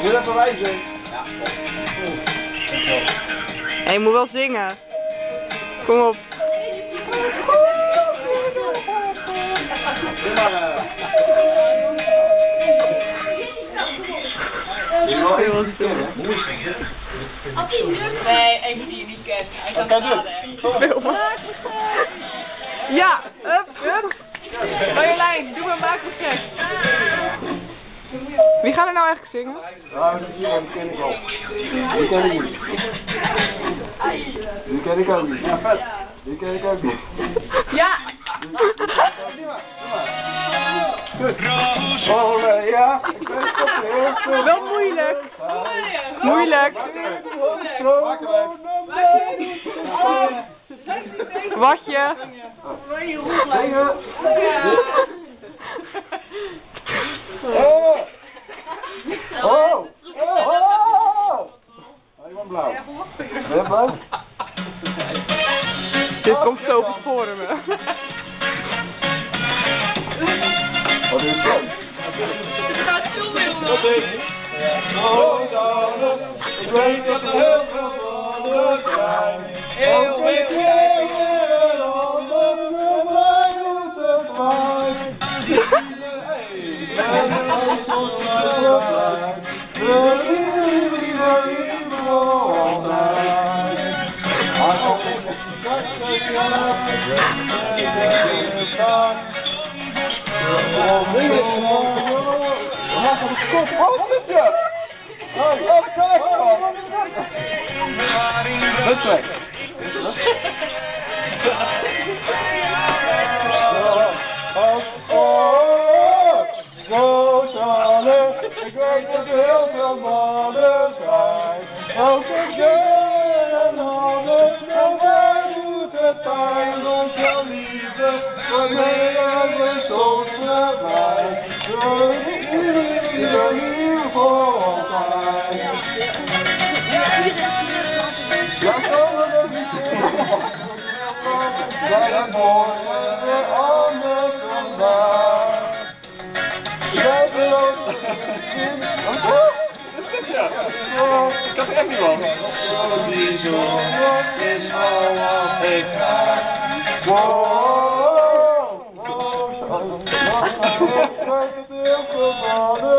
Moet je even wijzen? Ja. Hé, je moet wel zingen. Kom op. Doe maar. Nee, even die je niet kent. Hij kan Kijk Filmen. Ja, up. Marjolein, doe maar maakproces. Wie gaat er nou eigenlijk zingen? Ja, die ken ik al. Die ken ik niet. Die ken ik ook niet. Ja, vet. Die ken ik ook niet. Ja! Goed. Oh, ja. Ik weet het heel veel. Wel moeilijk. Moeilijk. Watje. Zingen. Oh. Oh. Oh. Ik ben blauw. Ben je blauw? Dit komt zo voor me. Wat is dat? Het gaat veel meer om. Dat is het. Ik weet dat er heel veel mannen zijn. Heel veel handen, voor mij doet het pijn. En als ons wel blijft, wil ieder altijd. Als ik straks dat weg. Zo zal het. Ik weet dat er heel veel mannen zijn. Elke keer en handen, en wij doet het pijn. Onze liefde, waarmee we soms voorbij. Ieder hier voor altijd. Ja, zo wil ik niet. Wij zijn morgen weer anders vandaag. Jij belooft het in. Ik heb er echt niet van. Die zon is al wat ik ga. Wow.